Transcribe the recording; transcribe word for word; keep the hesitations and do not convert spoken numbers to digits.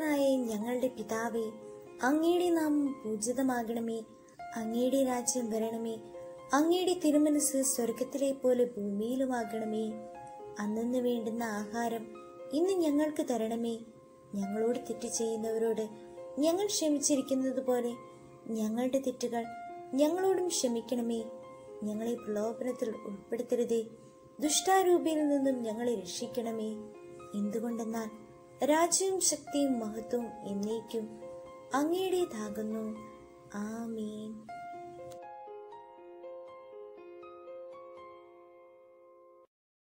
സ്വർഗസ്ഥനായ ഞങ്ങളുടെ പിതാവേ, അങ്ങയുടെ നാമം പൂജിതമാകണമേ. അങ്ങയുടെ രാജ്യം വരണമേ. അങ്ങയുടെ തിരുമനസ് സ്വർഗത്തിലെ പോലെ ഭൂമിയിലുമാകണമേ. അന്നു വേണ്ടുന്ന ആഹാരം ഇന്ന് ഞങ്ങൾക്ക് തരണമേ. ഞങ്ങളോട് തെറ്റ് ചെയ്യുന്നവരോട് ഞങ്ങൾ ക്ഷമിച്ചിരിക്കുന്നത് പോലെ ഞങ്ങളുടെ തെറ്റുകൾ ഞങ്ങളോടും ക്ഷമിക്കണമേ. ഞങ്ങളെ പ്രലോഭനത്തിൽ ഉൾപ്പെടുത്തരുതേ, ദുഷ്ടാരൂപിയിൽ നിന്നും ഞങ്ങളെ രക്ഷിക്കണമേ. എന്തുകൊണ്ടെന്നാൽ രാജ്യവും ശക്തിയും മഹത്വവും എന്നേക്കും അങ്ങയുടേതാകുന്നു. ആമേൻ.